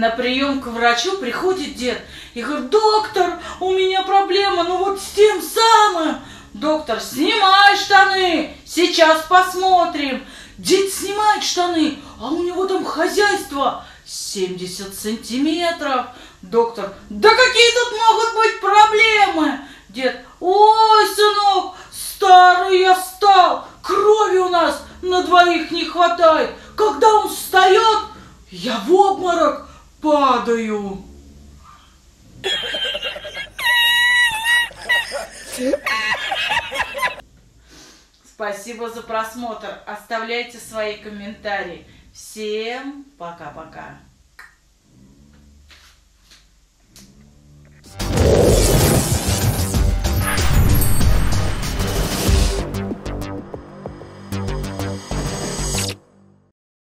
На прием к врачу приходит дед и говорит: доктор, у меня проблема, ну вот с тем самым. Доктор: снимай штаны, сейчас посмотрим. Дед снимает штаны, а у него там хозяйство 70 сантиметров. Доктор: да какие тут могут быть проблемы? Дед: ой, сынок, старый я стал, крови у нас на двоих не хватает. Когда он встает, я в обморок падаю. Спасибо за просмотр. Оставляйте свои комментарии. Всем пока-пока.